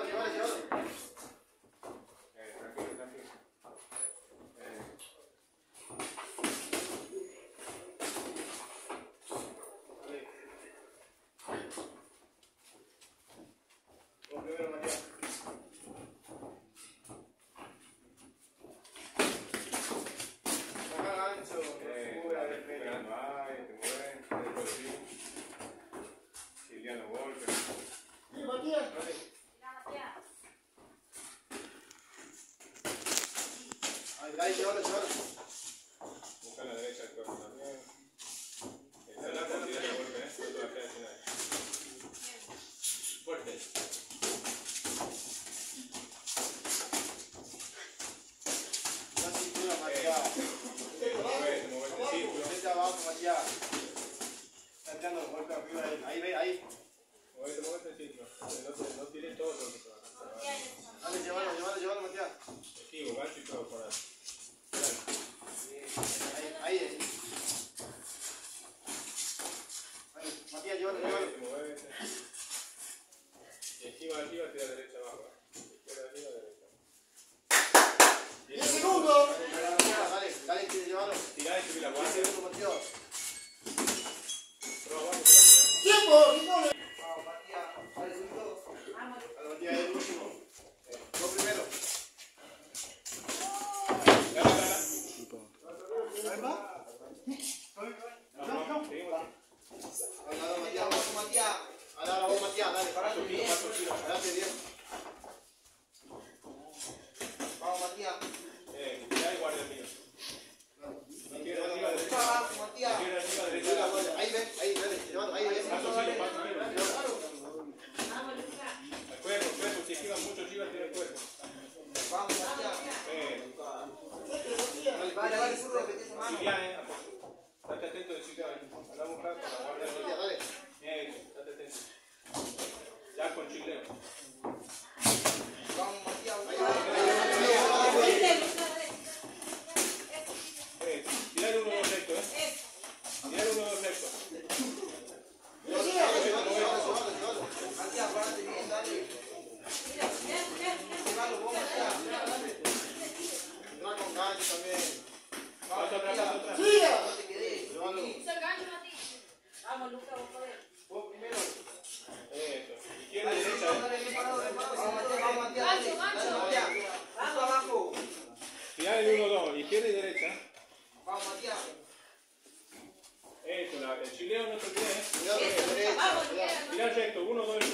Ahí, llévalo. Busca a la derecha el cuerpo también. Está la cantidad de golpe, ¿eh? No te la quedas sin nada. Fuerte. La cintura, Matías. Movete el círculo. Vete abajo, Matías. Está entrando los golpes arriba. Ahí, ahí. Movete el círculo. No tires todo lo que te va a hacer. Dale, llévalo, Matías. Esquivo, gancho y todo por ahí. Ahí. Matías, llévalo. Movete. Y esquiva, tira derecha abajo. Izquierda arriba, derecha. 10 segundos. Dale, llévalo. Tirá y subí la 10 guardia. segundos, Matías. Pero abajo te la tira. ¡Tiempo! Vamos, Matías. Dale, subito. A la Matías es el último. Yo primero. ¿Ahí va? No. Ahora vos, Matías, dale, parate bien. Parate bien. Vamos, Matías. Tirá y guardia el mío. Izquierda arriba, derecha. Matías. Izquierda arriba, derecha. Ahí ven, ahí, dale, llevando, ahí ven. Paso chivas. Al cuerpo, si esquivan mucho chivas, tiene el cuerpo. Vamos, Matías. Vale, surro, metí esa mano. Silian, estate atento de Silian. Andá a buscar con la guardia. Dale. Estate atento. Ya con chileo. Vamos, Matías. Tirale 1-2 recto, Tirale 1-2 recto. Matías, párate bien, dale. Llévalo, vos, Matías. Entra con gancho también. Vamos atrás. No te quedes. Llévalo. Vamos, Lucas, vos podés. Vos primero. Eso. Izquierda y derecha, Vamos, Matías. Vamos abajo. Tirale 1-2, izquierda y derecha. Vamos, Matías. Eso, el chileo no te olvides, Cuidado, derecha. Vamos, Tirá recto, 1-2